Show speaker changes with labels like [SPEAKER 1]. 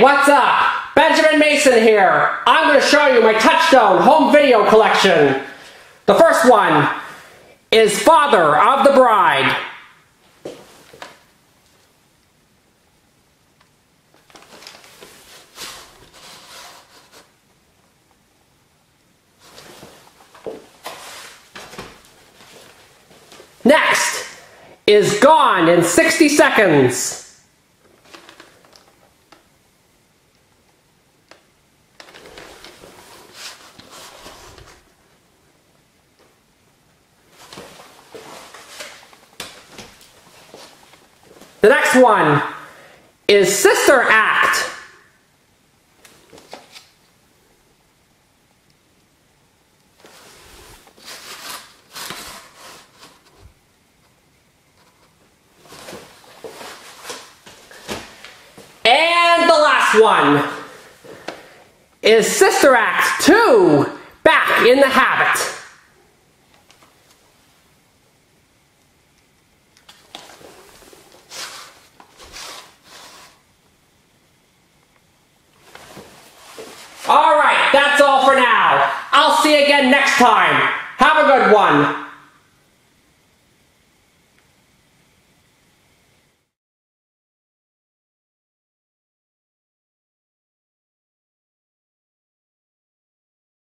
[SPEAKER 1] what's up? Benjamin Mason here. I'm going to show you my Touchstone home video collection. The first one is Father of the Bride. Next is Gone in 60 Seconds. The next one is Sister Act. And the last one is Sister Act 2, Back in the Habit. Alright, that's all for now. I'll see you again next time. Have a good one.